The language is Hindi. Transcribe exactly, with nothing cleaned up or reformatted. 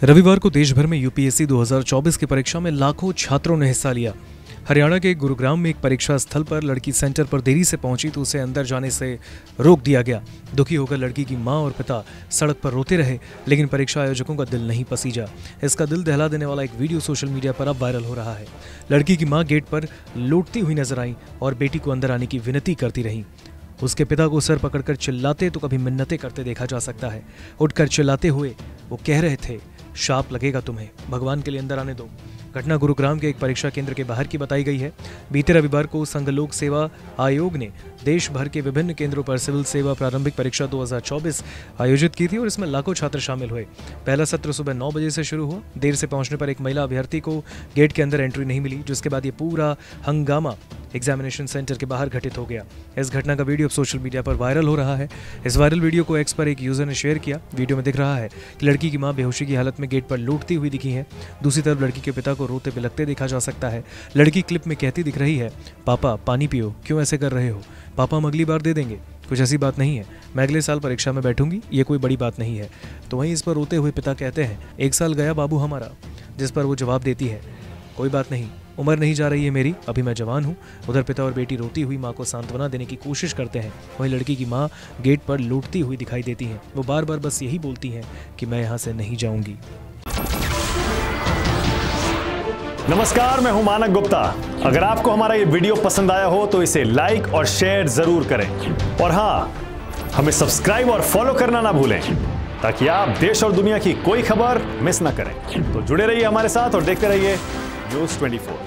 रविवार को देश भर में यूपीएससी दो हज़ार चौबीस की परीक्षा में लाखों छात्रों ने हिस्सा लिया। हरियाणा के गुरुग्राम में एक परीक्षा स्थल पर लड़की सेंटर पर देरी से पहुंची तो उसे अंदर जाने से रोक दिया गया। दुखी होकर लड़की की मां और पिता सड़क पर रोते रहे, लेकिन परीक्षा आयोजकों का दिल नहीं पसीजा। इसका दिल दहला देने वाला एक वीडियो सोशल मीडिया पर अब वायरल हो रहा है। लड़की की मां गेट पर लौटती हुई नजर आई और बेटी को अंदर आने की विनती करती रही। उसके पिता को सर पकड़कर चिल्लाते तो कभी मिन्नतें करते देखा जा सकता है। उठकर चिल्लाते हुए वो कह रहे थे, शाप लगेगा तुम्हें, भगवान के लिए अंदर आने दो। घटना गुरुग्राम के एक परीक्षा केंद्र के बाहर की बताई गई है। बीते रविवार को संघ लोक सेवा आयोग ने देश भर के विभिन्न केंद्रों पर सिविल सेवा प्रारंभिक परीक्षा दो हज़ार चौबीस आयोजित की थी और इसमें लाखों छात्र शामिल हुए। पहला सत्र सुबह नौ बजे से शुरू हुआ। देर से पहुंचने पर एक महिला अभ्यर्थी को गेट के अंदर एंट्री नहीं मिली, जिसके बाद ये पूरा हंगामा एग्जामिनेशन सेंटर के बाहर घटित हो गया। इस घटना का वीडियो सोशल मीडिया पर वायरल हो रहा है। इस वायरल वीडियो को एक्स पर एक यूजर ने शेयर किया। वीडियो में दिख रहा है कि लड़की की मां बेहोशी की हालत में गेट पर लौटती हुई दिखी है। दूसरी तरफ लड़की के पिता को रोते बिलखते देखा जा सकता है। लड़की क्लिप में कहती दिख रही है, पापा पानी पियो, क्यों ऐसे कर रहे हो? पापा हम अगली बार दे देंगे, कुछ ऐसी बात नहीं है, मैं अगले साल परीक्षा में बैठूंगी, ये कोई बड़ी बात नहीं है। तो वहीं इस पर रोते हुए पिता कहते हैं, एक साल गया बाबू हमारा, जिस पर वो जवाब देती है, कोई बात नहीं, उम्र नहीं जा रही है मेरी, अभी मैं जवान हूँ। उधर पिता और बेटी रोती हुई माँ को सांत्वना देने की कोशिश करते हैं। वहीं लड़की की माँ गेट पर लौटती हुई दिखाई देती हैं। वो बार बार बस यही बोलती हैं कि मैं यहाँ से नहीं जाऊंगी। नमस्कार, मैं हूं मानक गुप्ता। अगर आपको हमारा ये वीडियो पसंद आया हो तो इसे लाइक और शेयर जरूर करें, और हाँ, हमें सब्सक्राइब और फॉलो करना ना भूलें ताकि आप देश और दुनिया की कोई खबर मिस ना करें। तो जुड़े रहिए हमारे साथ और देखते रहिए न्यूज़ चौबीस।